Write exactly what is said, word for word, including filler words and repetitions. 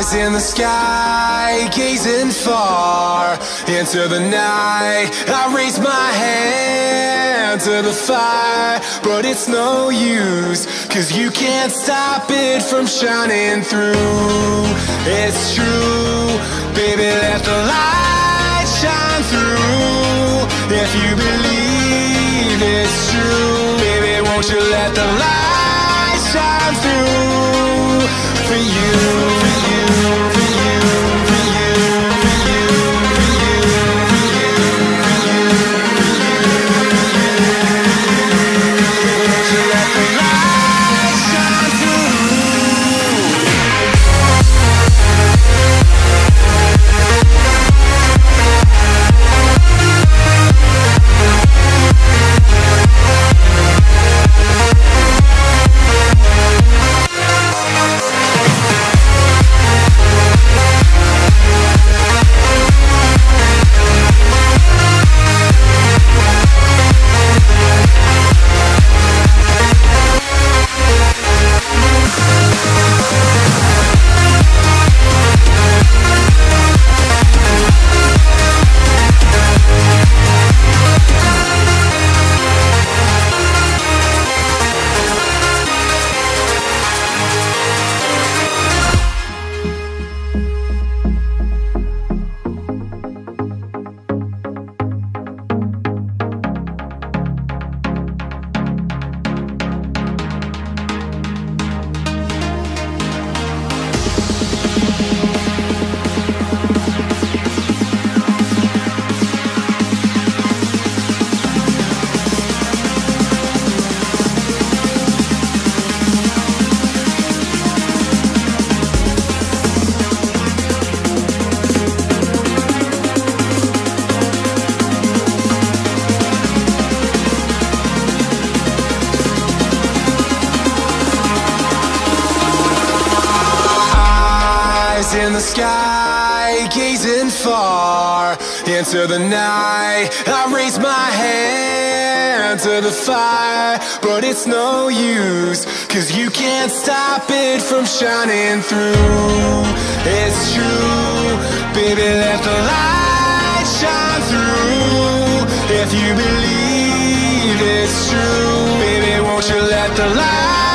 in the sky, gazing far into the night. I raise my hand to the fire, but it's no use, cause you can't stop it from shining through. It's true, baby, let the light shine through. If you believe it's true, baby, won't you let the light shine through for you, for you, for you, for you, for you, for you, for you, for you, won't you let the light shine through? In the sky, gazing far into the night. I raise my hand to the fire, but it's no use, cause you can't stop it from shining through. It's true, baby, let the light shine through. If you believe it's true, baby, won't you let the light